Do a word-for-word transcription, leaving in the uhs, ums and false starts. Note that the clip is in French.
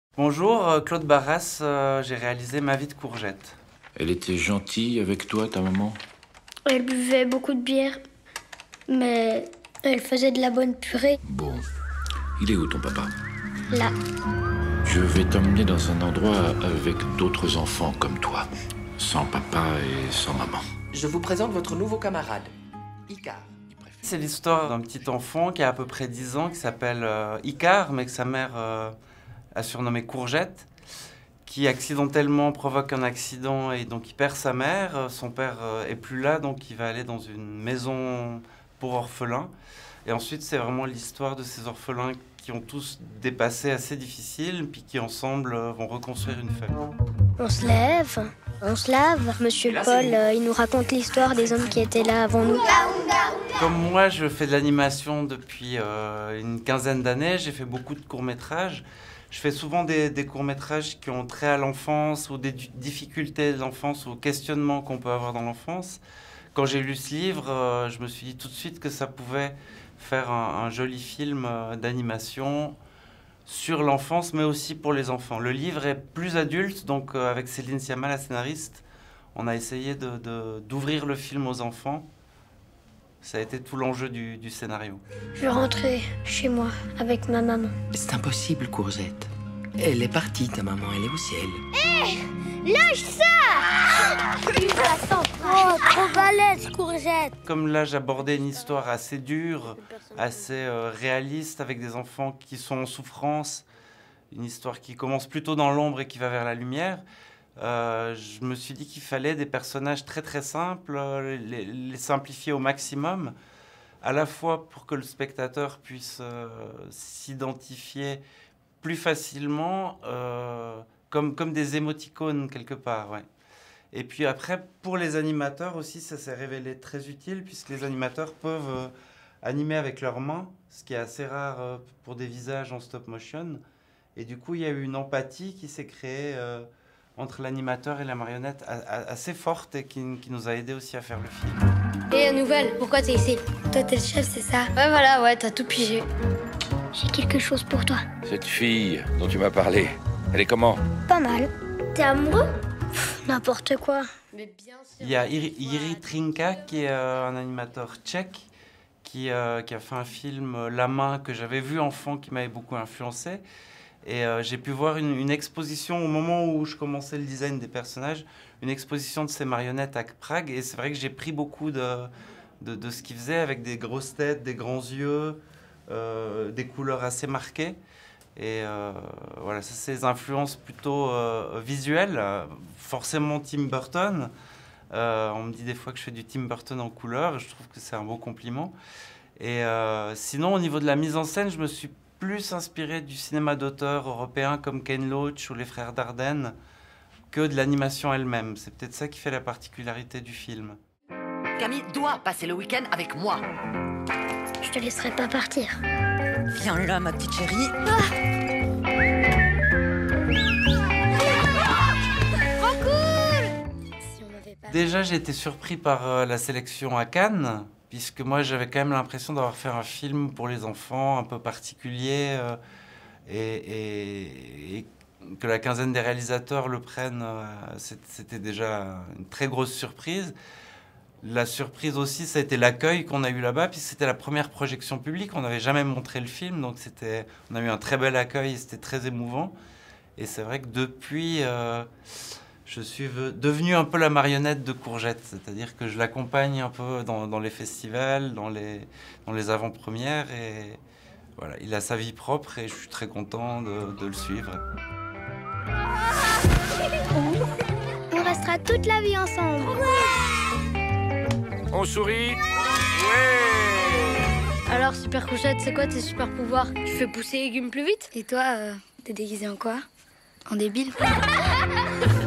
Bonjour, euh, Claude Barras, euh, j'ai réalisé Ma vie de courgette. Elle était gentille avec toi, ta maman? Elle buvait beaucoup de bière, mais elle faisait de la bonne purée. Bon. Il est où ton papa? Là. Je vais t'emmener dans un endroit avec d'autres enfants comme toi. Sans papa et sans maman. Je vous présente votre nouveau camarade, Icar. C'est l'histoire d'un petit enfant qui a à peu près dix ans, qui s'appelle euh, Icar, mais que sa mère euh, a surnommé Courgette, qui accidentellement provoque un accident et donc il perd sa mère. Son père euh, est plus là, donc il va aller dans une maison pour orphelins. Et ensuite, c'est vraiment l'histoire de ces orphelins qui ont tous des passés assez difficiles, puis qui ensemble euh, vont reconstruire une famille. On se lève, on se lave. Monsieur Là, Paul, c'est- euh, il nous raconte l'histoire des hommes qui étaient là avant nous. Comme moi, je fais de l'animation depuis euh, une quinzaine d'années, j'ai fait beaucoup de courts-métrages. Je fais souvent des, des courts-métrages qui ont trait à l'enfance ou des du- difficultés de l'enfance ou questionnements qu'on peut avoir dans l'enfance. Quand j'ai lu ce livre, euh, je me suis dit tout de suite que ça pouvait faire un, un joli film euh, d'animation sur l'enfance, mais aussi pour les enfants. Le livre est plus adulte, donc euh, avec Céline Sciamma, la scénariste, on a essayé de- de- d'ouvrir le film aux enfants. Ça a été tout l'enjeu du, du scénario. Je rentrais chez moi avec ma maman. C'est impossible, Courgette. Elle est partie, ta maman, elle est au ciel. Lâche ça! Oh, trop balèze, Courgette! Comme là, j'abordais une histoire assez dure, assez euh, réaliste, avec des enfants qui sont en souffrance, une histoire qui commence plutôt dans l'ombre et qui va vers la lumière, euh, je me suis dit qu'il fallait des personnages très très simples, euh, les, les simplifier au maximum, à la fois pour que le spectateur puisse euh, s'identifier plus facilement, euh, comme, comme des émoticônes quelque part, ouais. Et puis après, pour les animateurs aussi, ça s'est révélé très utile, puisque les animateurs peuvent euh, animer avec leurs mains, ce qui est assez rare euh, pour des visages en stop motion. Et du coup, il y a eu une empathie qui s'est créée euh, entre l'animateur et la marionnette a- a- assez forte et qui, qui nous a aidé aussi à faire le film. Et la nouvelle, pourquoi t'es ici? Toi, t'es le chef, c'est ça? Ouais, voilà, ouais, t'as tout pigé. J'ai quelque chose pour toi. Cette fille dont tu m'as parlé, elle est comment? Pas mal. T'es amoureux? Pff, N'importe quoi. Mais bien sûr. Il y a Iri, Iri Trinka, qui est euh, un animateur tchèque, qui, euh, qui a fait un film euh, La Main, que j'avais vu enfant, qui m'avait beaucoup influencé. Et euh, j'ai pu voir une, une exposition au moment où je commençais le design des personnages, une exposition de ces marionnettes à Prague. Et c'est vrai que j'ai pris beaucoup de, de, de ce qu'il faisait, avec des grosses têtes, des grands yeux, euh, des couleurs assez marquées. Et euh, voilà, ça c'est des influences plutôt euh, visuelles, euh, forcément Tim Burton. Euh, on me dit des fois que je fais du Tim Burton en couleur, je trouve que c'est un beau compliment. Et euh, sinon, au niveau de la mise en scène, je me suis plus inspiré du cinéma d'auteur européen comme Ken Loach ou les frères Dardenne que de l'animation elle-même. C'est peut-être ça qui fait la particularité du film. Camille doit passer le week-end avec moi. Je te laisserai pas partir. Viens là, ma petite chérie. Si on m'avait pas... Déjà, j'ai été surpris par euh, la sélection à Cannes, puisque moi, j'avais quand même l'impression d'avoir fait un film pour les enfants un peu particulier, euh, et, et- et que la quinzaine des réalisateurs le prennent, euh, c'est- c'était déjà une très grosse surprise. La surprise aussi, ça a été l'accueil qu'on a eu là-bas, puisque c'était la première projection publique. On n'avait jamais montré le film, donc c'était, on a eu un très bel accueil et c'était très émouvant. Et c'est vrai que depuis, euh, je suis ve- devenu un peu la marionnette de Courgette, c'est-à-dire que je l'accompagne un peu dans, dans les festivals, dans les, dans les avant-premières, et voilà, il a sa vie propre et je suis très content de, de le suivre. On restera toute la vie ensemble. On sourit? Alors, super couchette, c'est quoi tes super pouvoirs? Tu fais pousser les légumes plus vite? Et toi, euh, t'es déguisé en quoi? En débile?